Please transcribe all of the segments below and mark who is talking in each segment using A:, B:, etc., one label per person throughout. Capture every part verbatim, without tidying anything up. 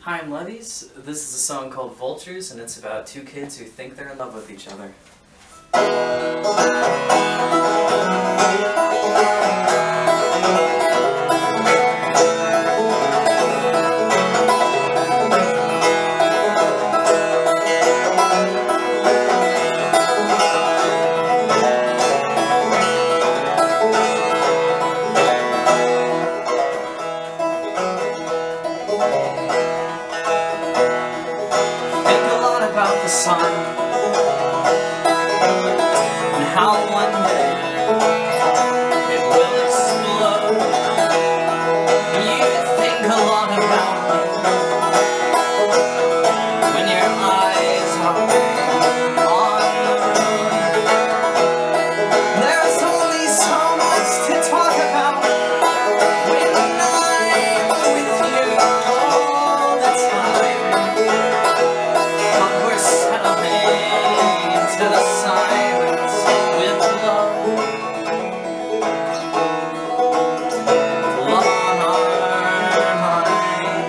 A: Hi, I'm Levees. This is a song called Vultures, and it's about two kids who think they're in love with each other. About the sun and how one day it will explode. You think a lot about me when your eyes are on the road. There's only so much to talk about when I'm with you all the time. We're settling into the silence with love, love on our mind.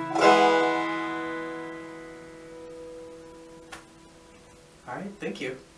A: All right, thank you.